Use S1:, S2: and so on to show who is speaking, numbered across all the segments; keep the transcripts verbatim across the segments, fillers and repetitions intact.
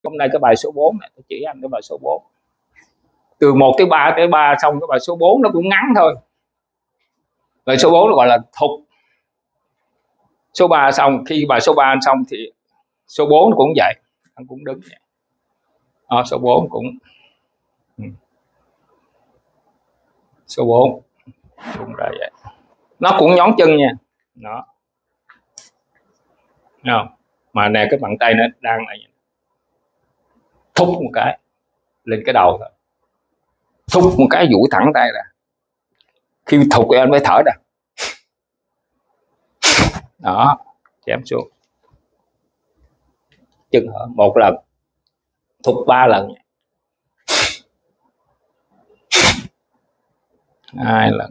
S1: Hôm nay cái bài số bốn này tôi chỉ anh cái bài số bốn. Từ một tới ba tới ba xong cái bài số bốn nó cũng ngắn thôi. Bài số bốn nó gọi là thục. Số ba xong, khi bài số ba anh xong thì số bốn nó cũng vậy, anh cũng đứng vậy. Đó, số bốn cũng số bốn cũng ra vậy. Nó cũng nhón chân nha. Đó. Thấy không? Mà nè cái bàn tay nó đang là thúc một cái lên cái đầu thôi. Thúc một cái duỗi thẳng tay ra. Khi thục thì anh mới thở ra. Đó, chém xuống. Chân hở một lần. Thục ba lần. Hai lần.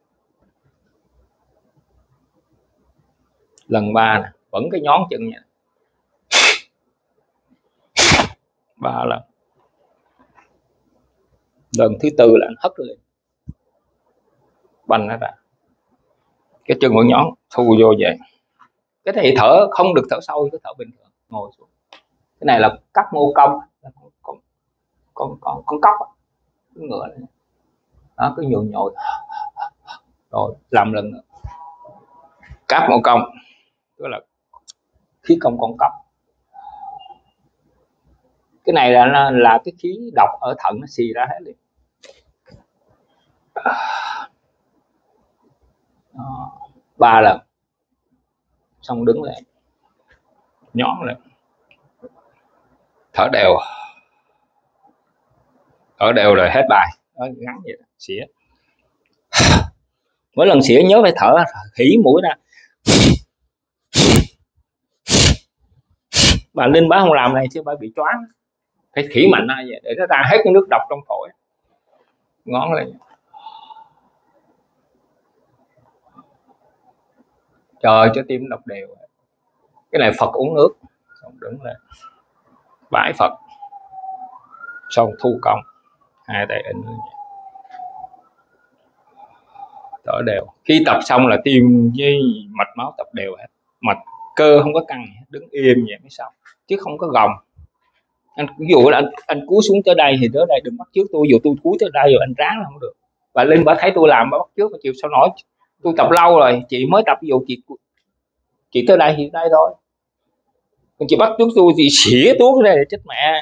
S1: Lần ba nè, vẫn cái nhón chân nha. Ba lần. Lần thứ tư là anh hất lên, banh nó ra, cái chân vẫn nhón, thu vô vậy. Cái này thở không được thở sâu, cứ thở bình thường, ngồi xuống. Cái này là cắt mô công, con con con con cóc, cái ngựa này. Đó, cứ nhồi nhồi, rồi làm lần nữa. Cắt mô công, tức là khí công con cóc. Cái này là là cái khí độc ở thận nó xì ra hết liền. Đó, ba lần xong đứng lên, nhón lên, thở đều, thở đều rồi hết bài. Đó, ngắn vậy đó, xỉa. Mỗi lần xỉa nhớ phải thở khỉ mũi ra. Bà Linh bá không làm này chứ bà bị choáng, phải khỉ mạnh ra vậy để nó ra hết cái nước độc trong phổi. Ngón lên, chờ cho tim đập đều. Cái này Phật uống nước, xong đứng lên bái Phật, xong thu công, hai tay in lên, thở đều. Khi tập xong là tim với mạch máu tập đều hết, mạch cơ không có căng, đứng im vậy mới xong, chứ không có gồng. Anh ví dụ là anh, anh cúi xuống tới đây thì tới đây đừng bắt chước tôi, dù tôi cúi tới đây rồi anh ráng là không được. Và Linh bà thấy tôi làm bà bắt chước, bà chịu sao nổi. Tôi tập lâu rồi, chị mới tập, ví dụ chị chị tới đây thì đây thôi, còn chị bắt chước tôi thì xỉa tuốt đây là chết mẹ.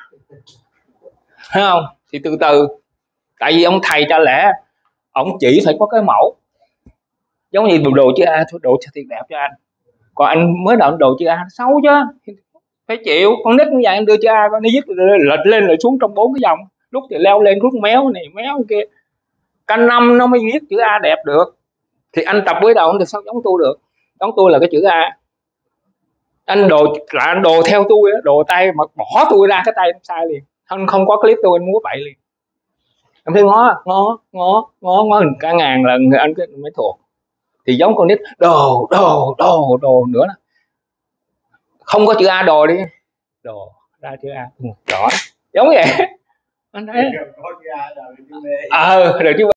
S1: Thấy không? Thì từ từ, tại vì ông thầy cha lẽ ông chỉ phải có cái mẫu, giống như đồ chữ A, đồ cho thiệt đẹp cho anh, còn anh mới đầu đồ chữ A xấu chứ, phải chịu. Con nít như vậy em đưa chữ A, con nó viết lệch lên lệch xuống trong bốn cái dòng, lúc thì leo lên lúc méo này méo kia, canh năm nó mới viết chữ A đẹp được. Thì anh tập với đầu không được sao giống tôi được, giống tôi là cái chữ A. Anh đồ là anh đồ theo tôi, đồ tay mà bỏ tôi ra cái tay sai liền, anh không có clip tôi anh múa bậy liền. Em thấy ngó ngó ngó ngó ngó cả ngàn lần anh mới thuộc. Thì giống con nít đồ đồ đồ đồ nữa đó. Không có chữ A đồ đi, đồ ra chữ A rõ giống vậy. Anh thấy ờ được chứ.